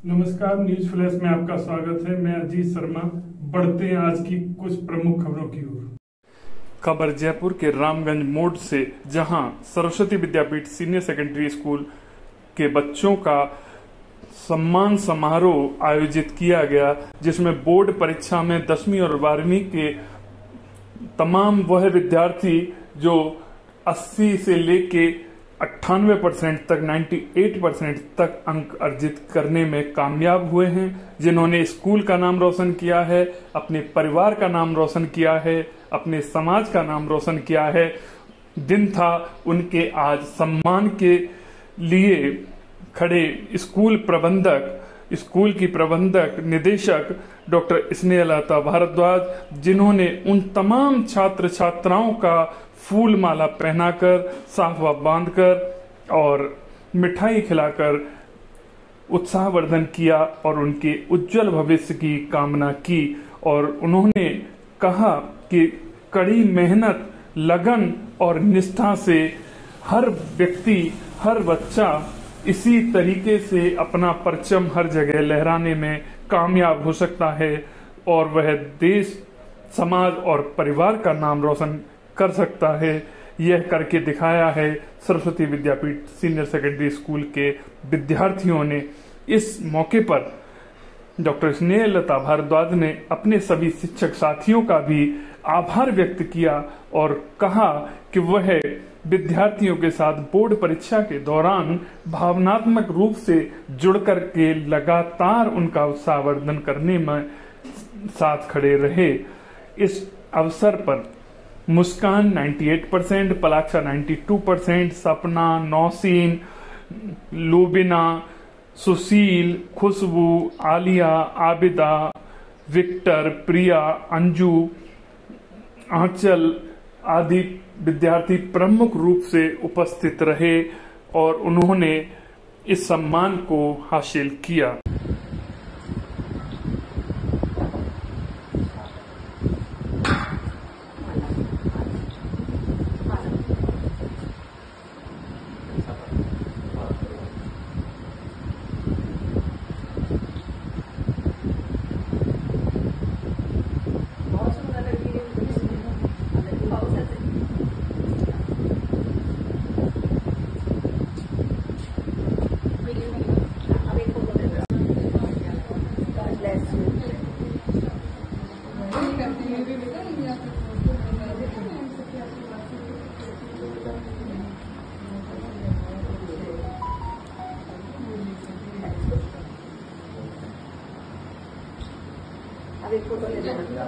नमस्कार, news flash में आपका स्वागत है। मैं अजीत शर्मा। बढ़ते हैं आज की कुछ प्रमुख खबरों की ओर। खबर जयपुर के रामगंज मोड़ से, जहां Saraswati Vidyapeeth senior secondary school के बच्चों का सम्मान समारोह आयोजित किया गया, जिसमें बोर्ड परीक्षा में 10वीं और 12वीं के तमाम वह विद्यार्थी जो 80 से लेके 98% तक 98% तक अंक अर्जित करने में कामयाब हुए हैं, जिन्होंने स्कूल का नाम रोशन किया है, अपने परिवार का नाम रोशन किया है, अपने समाज का नाम रोशन किया है। दिन था उनके आज सम्मान के लिए खड़े स्कूल की प्रबंधक निदेशक डॉक्टर स्नेहलता भारद्वाज, जिन्होंने उन तमाम छात्र छात्राओं का फूल माला पहनाकर, साफा बांधकर और मिठाई खिलाकर उत्साहवर्धन किया और उनके उज्जवल भविष्य की कामना की। और उन्होंने कहा कि कड़ी मेहनत, लगन और निष्ठा से हर व्यक्ति, हर बच्चा इसी तरीके से अपना परचम हर जगह लहराने में कामयाब हो सकता है और वह देश, समाज और परिवार का नाम रोशन कर सकता है। यह करके दिखाया है Saraswati Vidyapeeth senior secondary school के विद्यार्थियों ने। इस मौके पर डॉक्टर स्नेहलता भारद्वाज ने अपने सभी शिक्षक साथियों का भी आभार व्यक्त किया और कहा कि वह विद्यार्थियों के साथ बोर्ड परीक्षा के दौरान भावनात्मक रूप से जुड़कर के लगातार उनका उत्साहवर्धन करने में साथ खड़े रहे। इस अवसर पर मुस्कान 98%, पलाक्षा 92%, सपना, नौसीन, लुबिना, सुशील, खुशबू, आलिया, आबिदा, विक्टर, प्रिया, अंजू, आंचल आदि विद्यार्थी प्रमुख रूप से उपस्थित रहे और उन्होंने इस सम्मान को हासिल किया। अब एक फोटो ले लेना।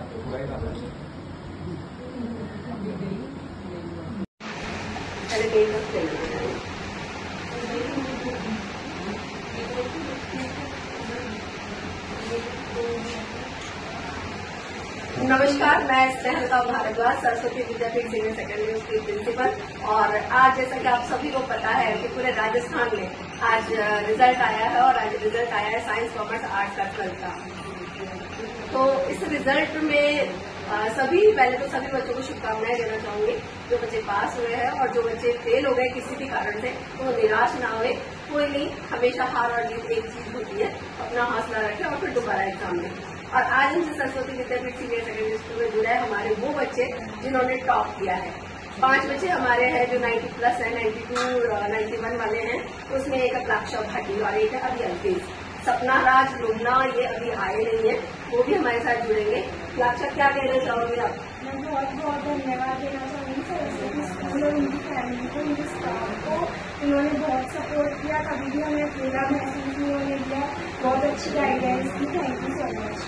नमस्कार, मैं Snehlata Bhardwaj, Saraswati Vidyapeeth senior secondary school principal. और आज जैसा कि आप सभी को पता है कि पूरे राजस्थान में आज रिजल्ट आया है और आज रिजल्ट आया है साइंस, कॉमर्स, आर्ट्स का 12th का। तो इस रिजल्ट में पहले तो सभी बच्चों को शुभकामनाएं देना चाहूंगी। जो बच्चे पास हुए हैं और जो बच्चे फेल हो गए किसी भी कारण से, तो निराश ना हुए। कोई नहीं, हमेशा हार और जीत एक चीज होती है। अपना हौसला रखें और फिर दोबारा एग्जाम दें। और आज हमसे Saraswati Vidyapeeth senior secondary school में जुड़े हैं हमारे वो बच्चे जिन्होंने टॉप किया है। 5 बच्चे हमारे हैं जो 90+ है, 92, 91 वाले हैं। उसमें एक पलाक्षा भाटी और एक है अभी अल्पेश। सपना, राज, लुबना ये अभी आए नहीं है, वो भी हमारे साथ जुड़ेंगे। लाक्षा, क्या कहना चाहोगे आप? मैं बहुत बहुत धन्यवाद देना चाहूँगी सरस्वती स्कूल और उनकी फैमिली को, उनके स्टाफ को। उन्होंने बहुत सपोर्ट किया, कभी भी हमें अकेला महसूस नहीं होने दिया। बहुत अच्छी गाइडेंस की। Thank you so much.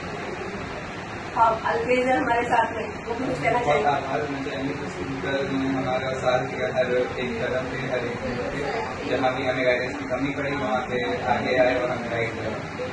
Alpesh है हमारे साथ में, वो कुछ कहना चाहिए? हमारा साथ दिया हर एक कदम पे, हर एक मिनट पे। जहाँ भी हमें गाइडेंस की कमी पड़ी वहाँ पे आगे आए और हमें गाइड किया।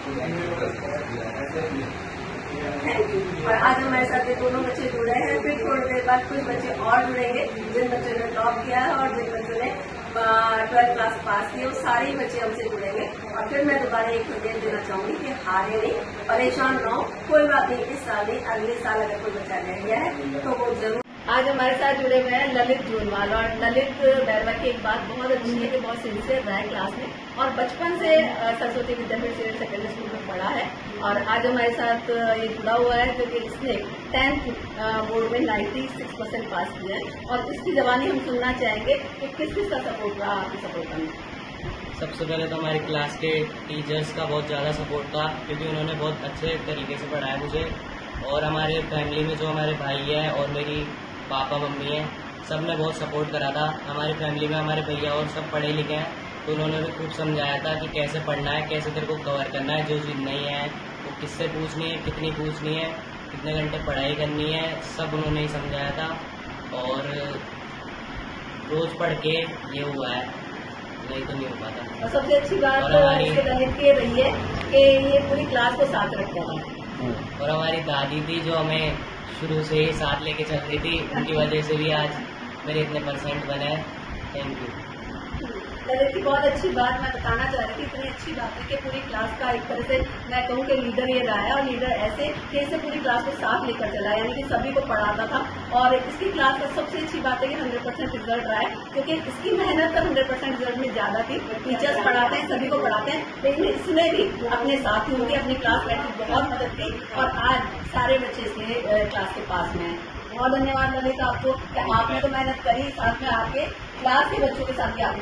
और आज हमारे साथ ये दोनों बच्चे जुड़े हैं। फिर थोड़ी देर बाद कुछ बच्चे और जुड़ेंगे जिन बच्चों ने टॉप किया है और जिन बच्चों ने 12th क्लास पास की, वो सारे बच्चे हमसे जुड़ेंगे। और फिर मैं दोबारा एक संदेश देना चाहूंगी कि हारे नहीं, परेशान ना हो, कोई बात नहीं। इस साल नहीं, अगले साल अगर कोई बच्चा रह गया है तो वो जरूर। आज हमारे साथ जुड़े हुए हैं ललित जूनवाल। और ललित बैरवा की एक बात बहुत अच्छी है कि बहुत सिंसियर रहा है क्लास में। और बचपन से Saraswati Vidyapeeth senior secondary school में पढ़ा है और आज हमारे साथ ये जुड़ा हुआ है क्योंकि इसने 10th बोर्ड में 96% पास किया है और इसकी जवानी हम सुनना चाहेंगे कि किस किस का सपोर्ट रहा आपकी सपोर्ट में। सबसे पहले तो हमारे क्लास के टीचर्स का बहुत ज़्यादा सपोर्ट था क्योंकि उन्होंने बहुत अच्छे तरीके से पढ़ाया मुझे, और हमारे फैमिली में जो हमारे भाई है और मेरी पापा मम्मी है सब ने बहुत सपोर्ट करा था। हमारी फैमिली में हमारे भैया और सब पढ़े लिखे हैं तो उन्होंने भी खूब समझाया था कि कैसे पढ़ना है, कैसे तेरे को कवर करना है, जो चीज़ नहीं है वो किससे पूछनी है, कितनी पूछनी है, कितने घंटे पढ़ाई करनी है, सब उन्होंने ही समझाया था। और रोज़ पढ़ के ये हुआ है, नहीं तो नहीं हो पाता। और सबसे अच्छी बात इसके गणित की रही है कि ये पूरी क्लास को साथ रखता था। और हमारी दादी थी जो हमें शुरू से ही साथ लेके चल रही थी, उनकी वजह से भी आज मेरे इतने % बने हैं। Thank you. ललित की बहुत अच्छी बात मैं बताना चाह रही थी, इतनी अच्छी बात है कि पूरी क्लास का एक तरह से मैं कहूँ कि लीडर ये रहा है और लीडर ऐसे कि इसे पूरी क्लास को साथ लेकर चला, यानी कि सभी को पढ़ाता था। और इसकी क्लास का सबसे अच्छी बात है कि 100% रिजल्ट रहा है क्योंकि इसकी मेहनत का 100% रिजल्ट में ज्यादा थी। टीचर्स पढ़ाते हैं, सभी को पढ़ाते हैं, लेकिन इसने भी अपने साथियों की, अपनी क्लासमेट की बहुत मदद की और आज सारे बच्चे इसके क्लास के पास में हैं। बहुत धन्यवाद ललित आपको कि आपने तो मेहनत करी, साथ में आपके क्लास के बच्चों के साथ भी आपने